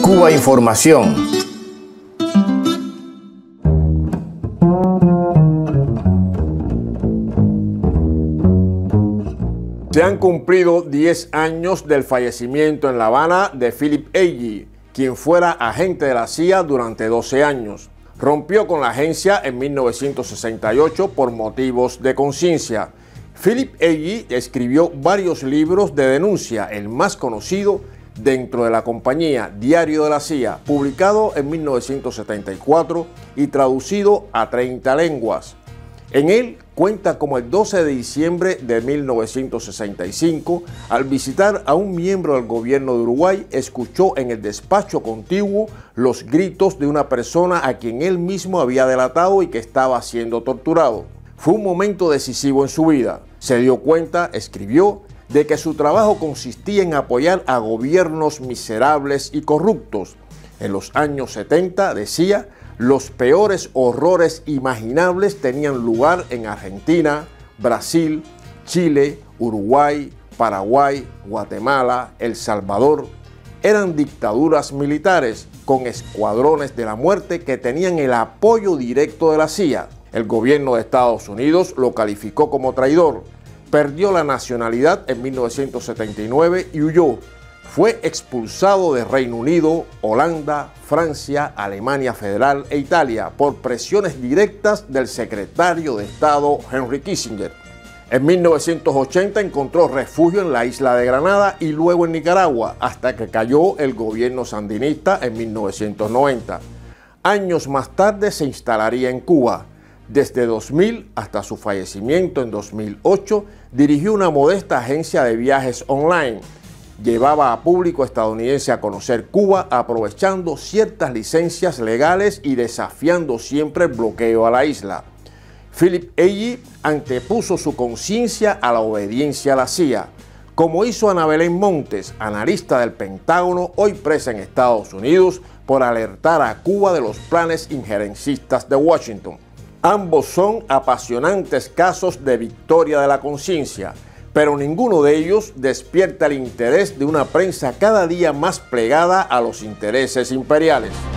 Cuba Información. Se han cumplido 10 años del fallecimiento en La Habana de Philip Agee, quien fuera agente de la CIA durante 12 años. Rompió con la agencia en 1968 por motivos de conciencia. Philip Agee escribió varios libros de denuncia, el más conocido dentro de la compañía Diario de la CIA, publicado en 1974 y traducido a 30 lenguas. En él cuenta cómo el 12 de diciembre de 1965, al visitar a un miembro del gobierno de Uruguay, escuchó en el despacho contiguo los gritos de una persona a quien él mismo había delatado y que estaba siendo torturado. Fue un momento decisivo en su vida. Se dio cuenta, escribió, de que su trabajo consistía en apoyar a gobiernos miserables y corruptos. En los años 70, decía, los peores horrores imaginables tenían lugar en Argentina, Brasil, Chile, Uruguay, Paraguay, Guatemala, El Salvador. Eran dictaduras militares con escuadrones de la muerte que tenían el apoyo directo de la CIA. El gobierno de Estados Unidos lo calificó como traidor. Perdió la nacionalidad en 1979 y huyó. Fue expulsado de Reino Unido, Holanda, Francia, Alemania Federal e Italia por presiones directas del secretario de Estado Henry Kissinger. En 1980 encontró refugio en la isla de Granada y luego en Nicaragua, hasta que cayó el gobierno sandinista en 1990. Años más tarde se instalaría en Cuba. Desde 2000 hasta su fallecimiento en 2008, dirigió una modesta agencia de viajes online. Llevaba a público estadounidense a conocer Cuba aprovechando ciertas licencias legales y desafiando siempre el bloqueo a la isla. Philip Agee antepuso su conciencia a la obediencia a la CIA, como hizo Ana Belén Montes, analista del Pentágono, hoy presa en Estados Unidos por alertar a Cuba de los planes injerencistas de Washington. Ambos son apasionantes casos de victoria de la conciencia, pero ninguno de ellos despierta el interés de una prensa cada día más plegada a los intereses imperiales.